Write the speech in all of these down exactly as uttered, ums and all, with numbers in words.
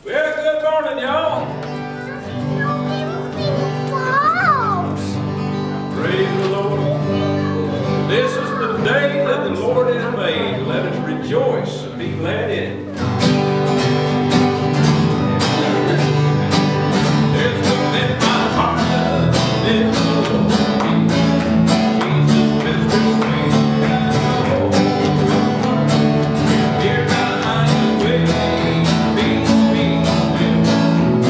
Well, good morning, y'all. Praise the Lord. This is the day that the Lord has made. Let us rejoice and be glad in it. There's something in my heart that lives the Lord. Jesus is the way. Here now I'm away. Peace, peace, peace.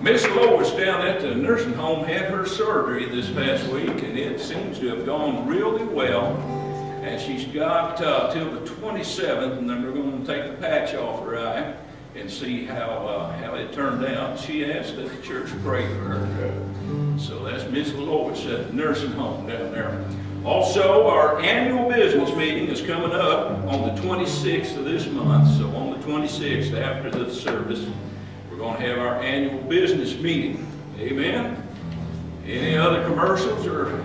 Miss Lois down at the nursing home had her surgery this past week, and it seems to have gone really well. And she's got uh, till the twenty-seventh, and then we're going to take the patch off her eye and see how uh, how it turned out. She asked that the church pray for her. So that's Miss Lois at the nursing home down there. Also, our annual business meeting is coming up on the twenty-sixth of this month. So on the twenty-sixth, after the service, we're going to have our annual business meeting. Amen. Any other commercials or?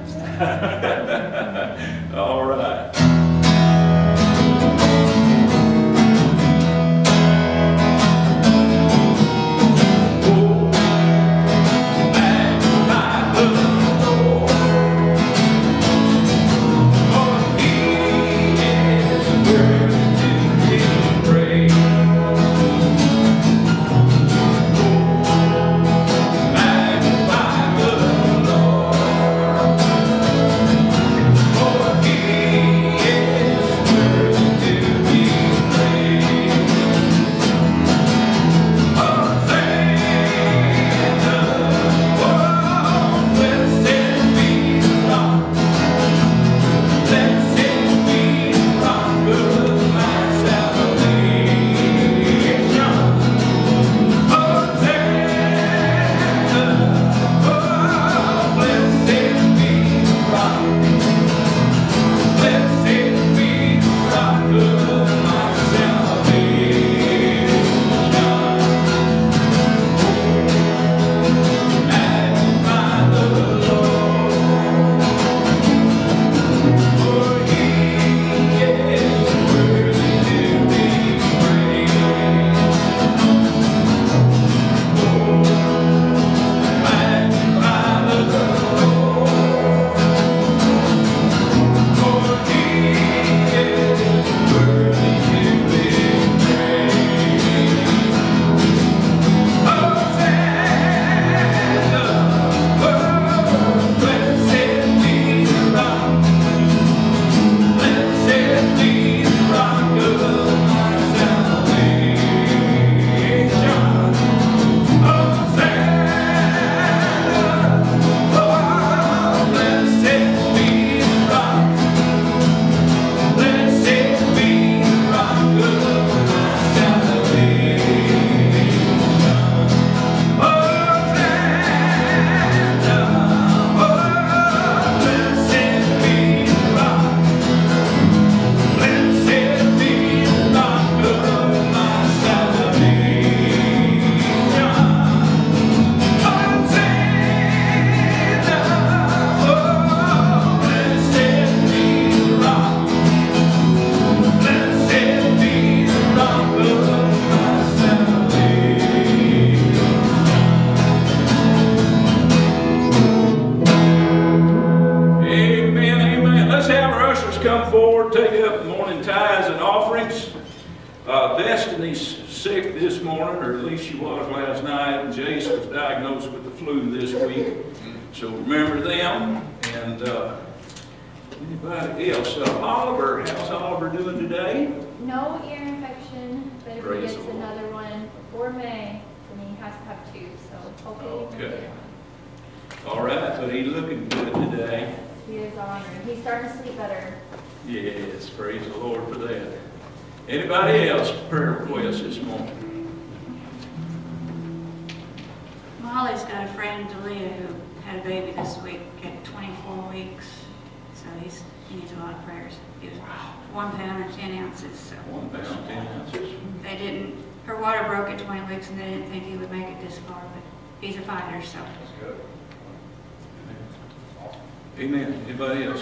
All right. Come forward, take up the morning tithes and offerings. Uh, Destiny's sick this morning, or at least she was last night, and Jace was diagnosed with the flu this week. So remember them. And uh, anybody else? Uh, Oliver, how's Oliver doing today? No ear infection, but if Praise he gets the Lord. another one before May, then he has to have two. So hopefully he can Okay. get one. All right, so he's looking good today. He is honored. He's starting to sleep better. Yes, praise the Lord for that. Anybody else prayer requests this morning? Molly's got a friend, Delia, who had a baby this week at twenty-four weeks. So he's, he needs a lot of prayers. He was one pound and ten ounces. So One pound, ten ounces. they didn't, her water broke at twenty weeks and they didn't think he would make it this far, but he's a fighter, so. Amen. Anybody else?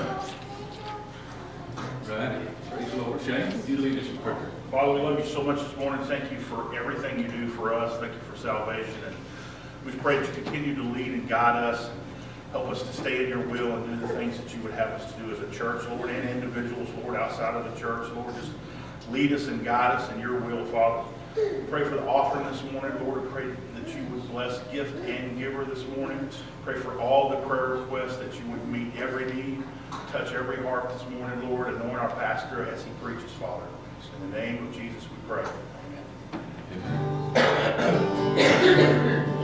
Right. Praise the Lord. Shane, would you lead us in prayer? Father, we love you so much this morning. Thank you for everything you do for us. Thank you for salvation. And we pray that you continue to lead and guide us. Help us to stay in your will and do the things that you would have us to do as a church, Lord, and individuals, Lord, outside of the church. Lord, just lead us and guide us in your will, Father. We pray for the offering this morning, Lord. We pray that you would bless gift and giver this morning. Pray for all the prayer requests, that you would meet every need, touch every heart this morning, Lord. Anoint our pastor as he preaches, Father. In the name of Jesus we pray. Amen. Amen.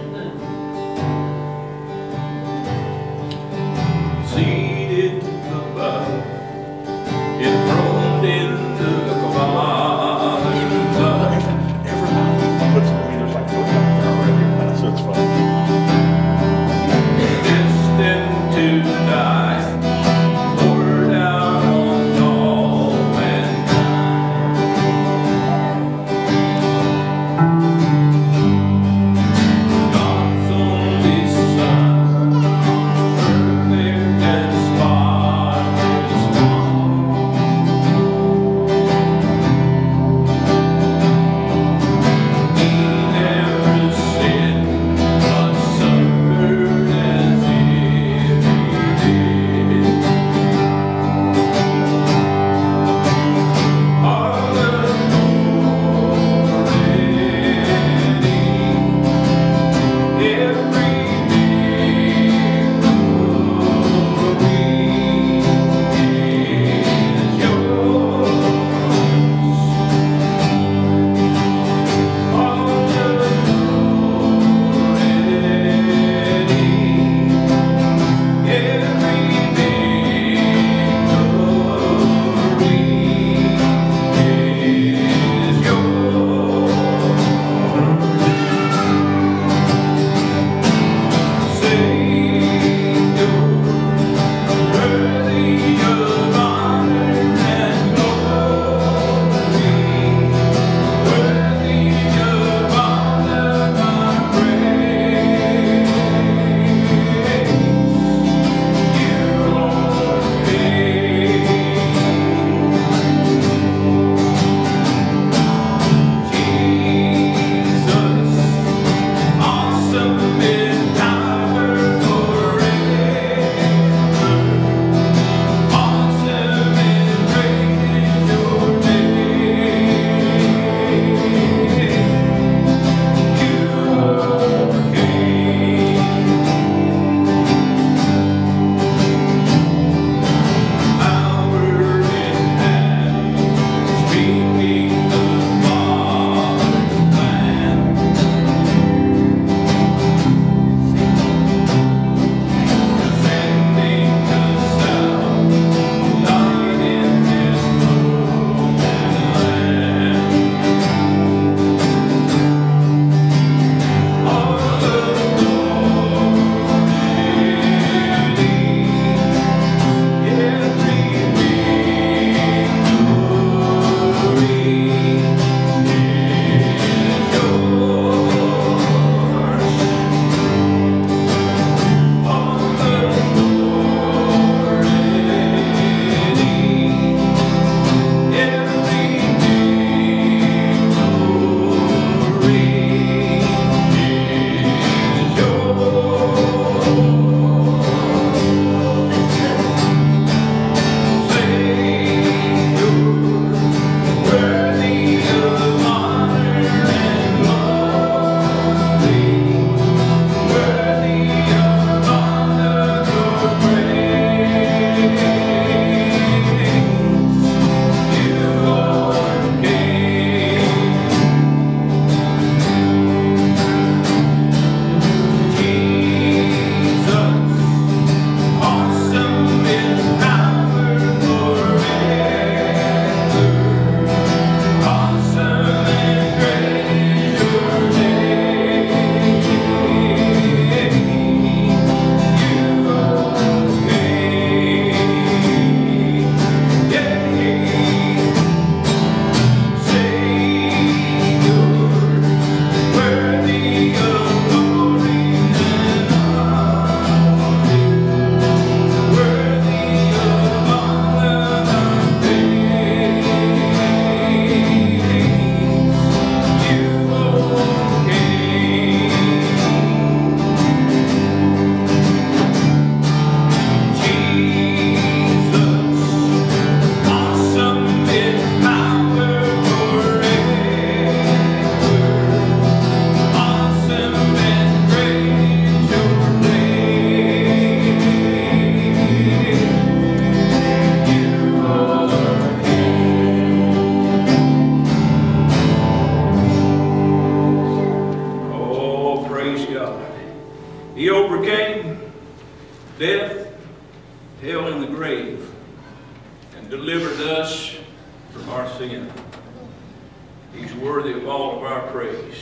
death, hell, and the grave, and delivered us from our sin. He's worthy of all of our praise.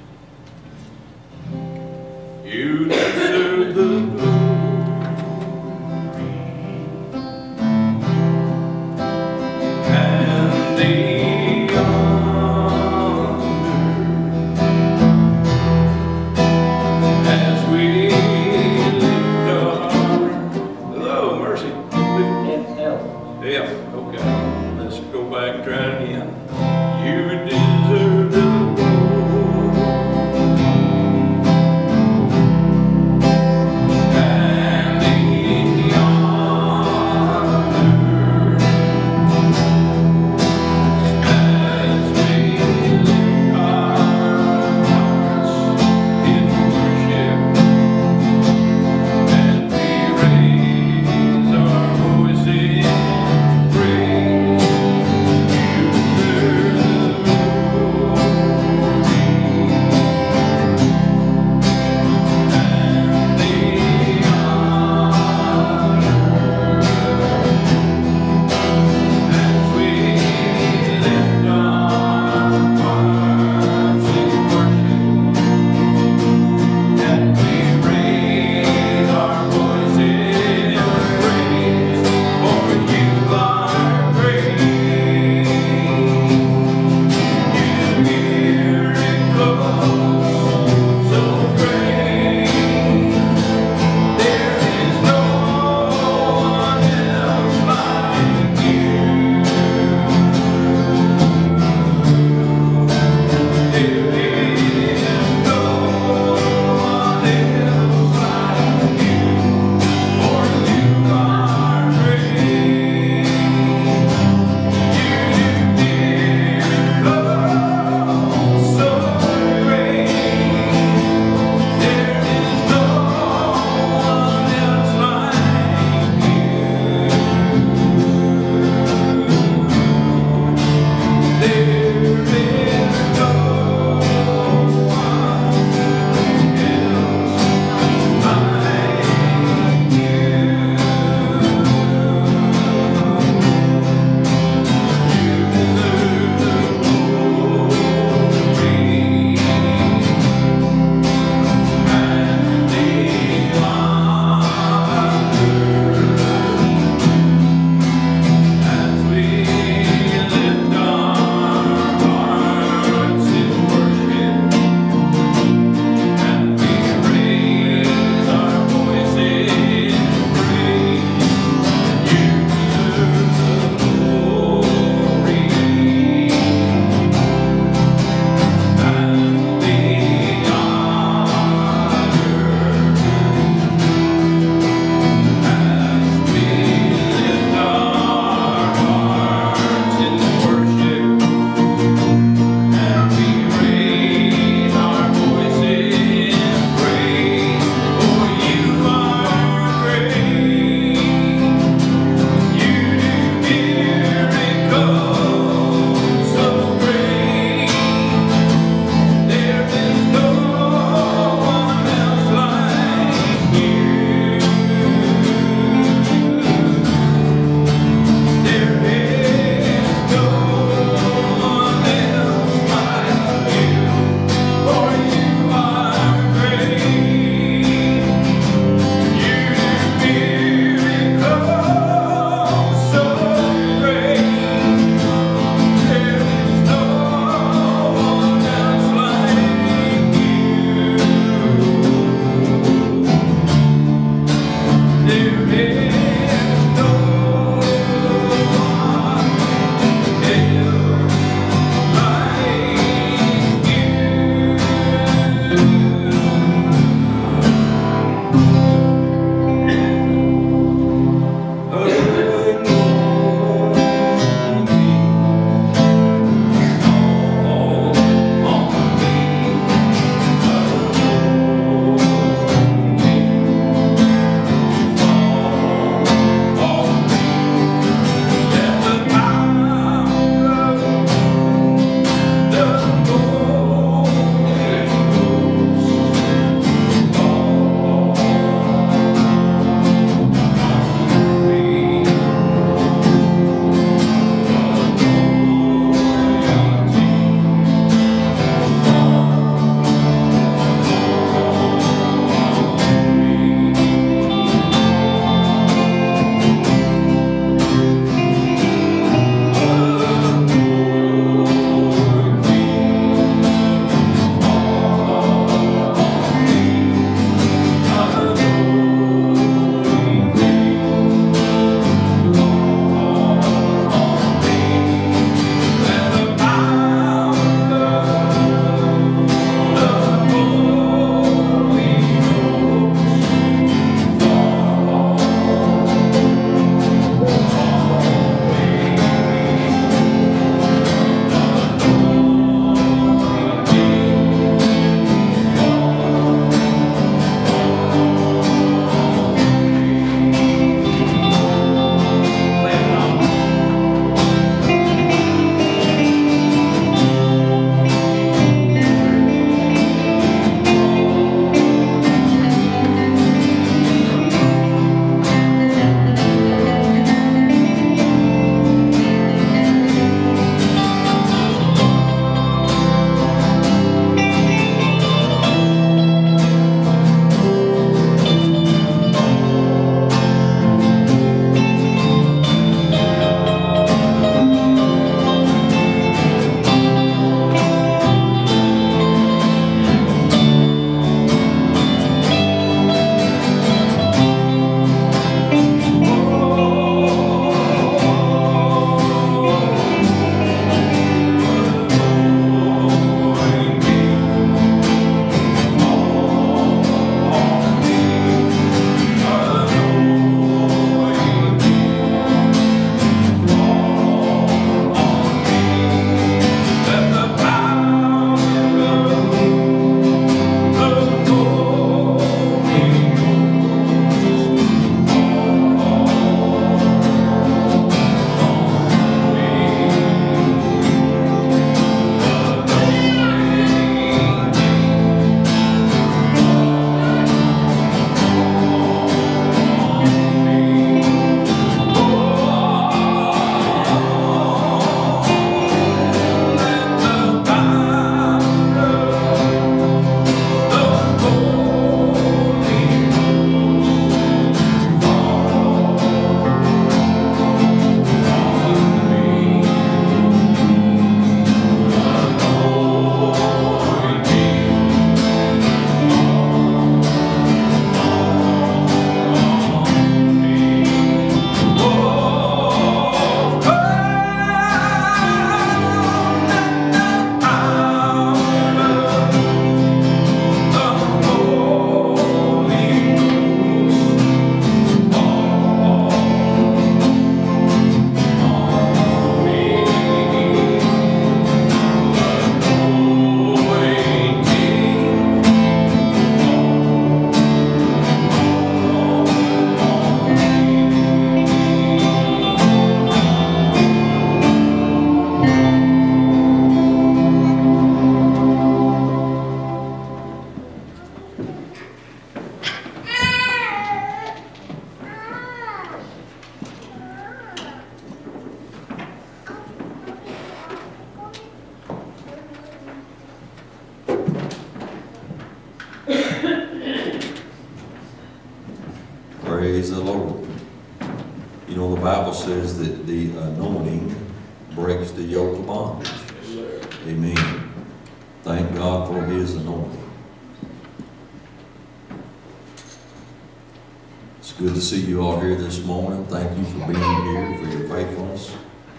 You deserve the glory and the honor as we lift our... Hello, Mercy. F, okay. Let's go back and try it again. You deserve the glory Praise the Lord. You know, the Bible says that the anointing breaks the yoke of bondage. Amen. Thank God for His anointing. It's good to see you all here this morning. Thank you for being here, for your faithfulness.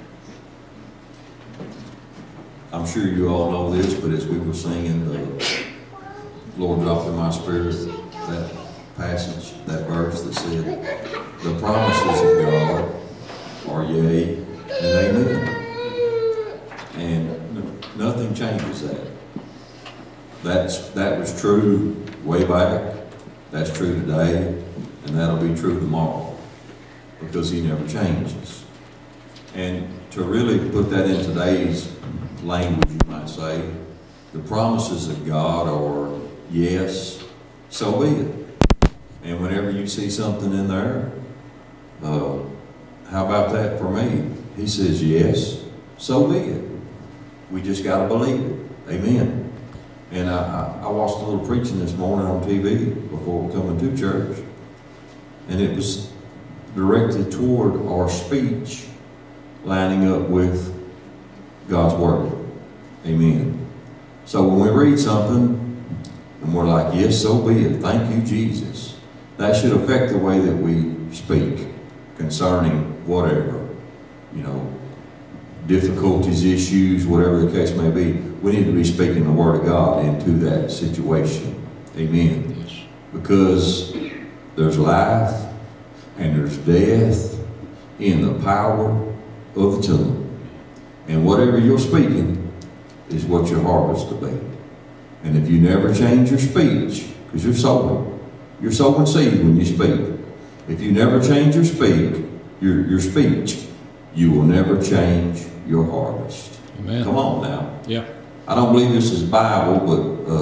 I'm sure you all know this, but as we were singing, the Lord dropped in my spirit that passage, that verse that said, the promises of God are yea and amen. And nothing changes that. That's, that was true way back. That's true today. And that'll be true tomorrow. Because He never changes. And to really put that in today's language, you might say, the promises of God are yes, so be it. And whenever you see something in there, uh, how about that for me? He says yes, so be it. We just got to believe it. Amen. And I, I, I watched a little preaching this morning on T V before coming to church. And it was directed toward our speech lining up with God's Word. Amen. So when we read something and we're like, yes, so be it. Thank you, Jesus. That should affect the way that we speak concerning whatever, you know, difficulties, issues, whatever the case may be. We need to be speaking the Word of God into that situation. Amen. Yes. Because there's life and there's death in the power of the tongue. And whatever you're speaking is what your harvest will be. And if you never change your speech, because you're sowing, you're sowing seed when you speak. If you never change your speak, your, your speech, you will never change your harvest. Amen. Come on now. Yeah. I don't believe this is Bible, but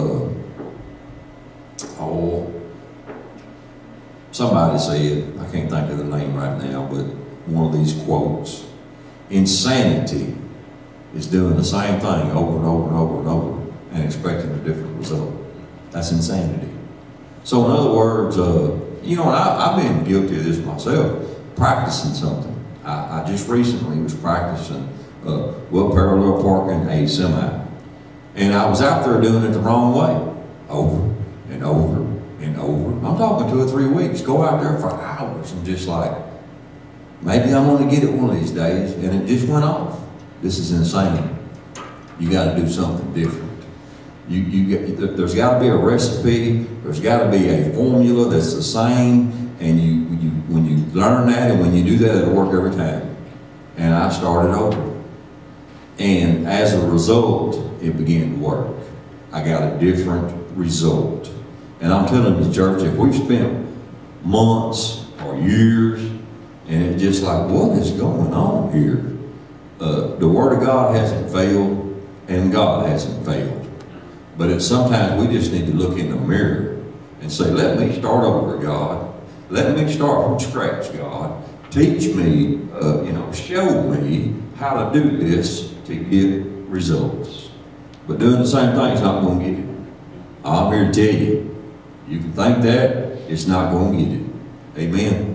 uh, oh, somebody said, I can't think of the name right now, but one of these quotes, insanity is doing the same thing over and over and over and over and expecting a different result. That's insanity. So in other words, uh, you know, I, I've been guilty of this myself, practicing something. I, I just recently was practicing, uh, well, parallel parking a semi. And I was out there doing it the wrong way, over and over and over. I'm talking two or three weeks. Go out there for hours and just like, maybe I'm going to get it one of these days. And it just went off. This is insane. You got to do something different. You, you get, there's got to be a recipe. There's got to be a formula that's the same. And you, you, when you learn that and when you do that, it'll work every time. And I started over. And as a result, it began to work. I got a different result. And I'm telling the church, if we've spent months or years, and it's just like, what is going on here? Uh, the Word of God hasn't failed, and God hasn't failed. But it's sometimes we just need to look in the mirror and say, let me start over, God. Let me start from scratch, God. Teach me, uh, you know, show me how to do this to get results. But doing the same thing is not going to get it. I'm here to tell you, you can think that, it's not going to get it. Amen.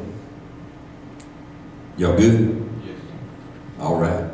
Y'all good? Yes. All right.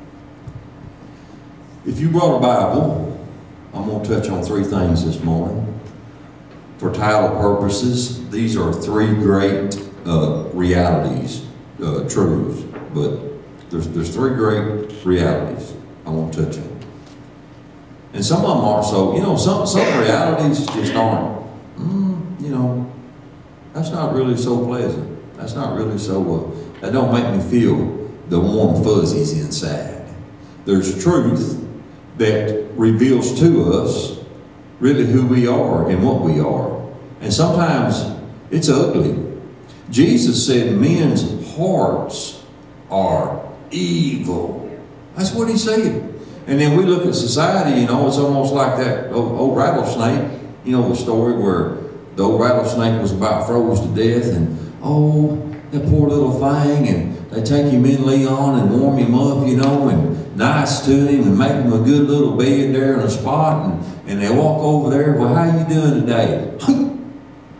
If you brought a Bible, I'm going to touch on three things this morning. For title purposes, these are three great uh, realities, uh, truths, but there's, there's three great realities I want to touch on. And some of them are so, you know, some, some realities just aren't, mm, you know, that's not really so pleasant. That's not really so, uh, that don't make me feel the warm fuzzies inside. There's truth that reveals to us really who we are and what we are. And sometimes it's ugly. Jesus said men's hearts are evil. That's what he said. And then we look at society, you know, it's almost like that old, old rattlesnake. You know the story where the old rattlesnake was about froze to death, and oh, that poor little thing, and they take him in, Leon, and warm him up, you know, and nice to him, and make him a good little bed there in a spot, and, and they walk over there, well, how you doing today?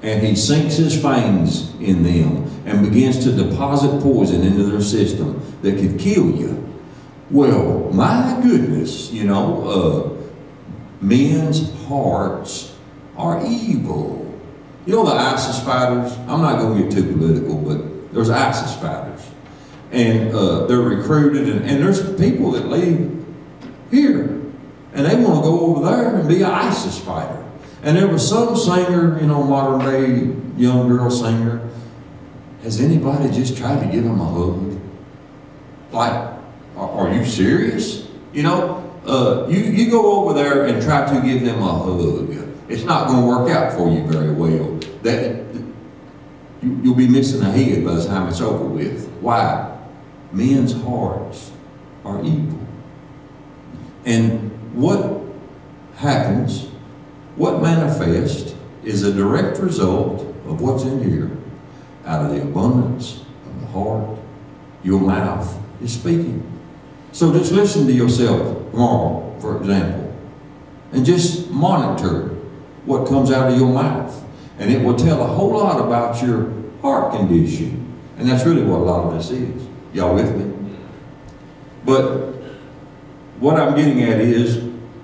and he sinks his fangs in them and begins to deposit poison into their system that could kill you. Well, my goodness, you know, uh, men's hearts are evil. You know the ISIS fighters? I'm not going to get too political, but there's ISIS fighters. And uh, they're recruited, and, and there's people that leave here, and they want to go over there and be an ISIS fighter. And there was some singer, you know, modern day young girl singer. Has anybody just tried to give him a hug? Like, are, are you serious? You know, uh, you, you go over there and try to give them a hug. It's not going to work out for you very well. That you, you'll be missing a head by the time it's over with. Why? Men's hearts are evil. And what happens, what manifests, is a direct result of what's in here. Out of the abundance of the heart, your mouth is speaking. So just listen to yourself tomorrow, for example, and just monitor what comes out of your mouth. And it will tell a whole lot about your heart condition. And that's really what a lot of this is. Y'all with me? But what I'm getting at is,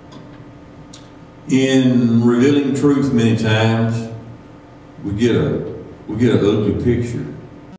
in revealing truth many times, we get a we get an ugly picture